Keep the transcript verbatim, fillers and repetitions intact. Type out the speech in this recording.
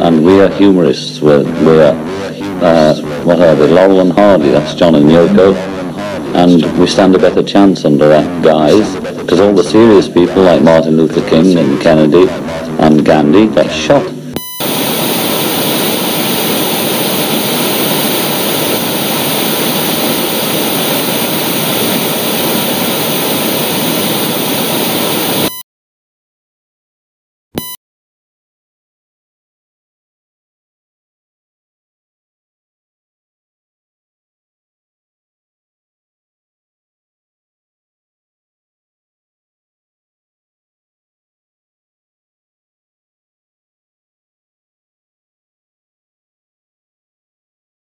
and we are humorists. We're, we're uh, what are they, Laurel and Hardy, that's John and Yoko, and we stand a better chance under that guise, because all the serious people like Martin Luther King and Kennedy and Gandhi got shot.